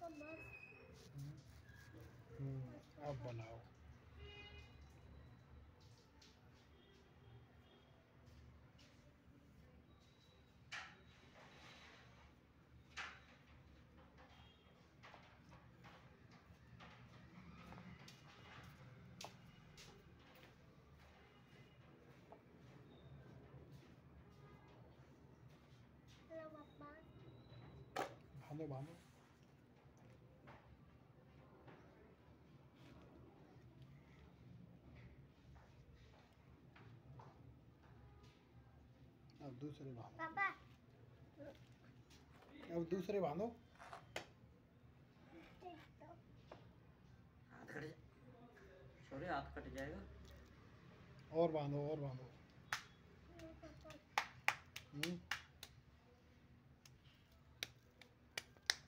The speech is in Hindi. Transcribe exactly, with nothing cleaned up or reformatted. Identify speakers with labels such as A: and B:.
A: हम्म, अब बनाओ। बांधो बांधो। अब दूसरे बांधो। पापा अब दूसरे बांधो।
B: हाथ कट सॉरी हाथ कट जाएगा।
A: और बांधो और बांधो। हम्म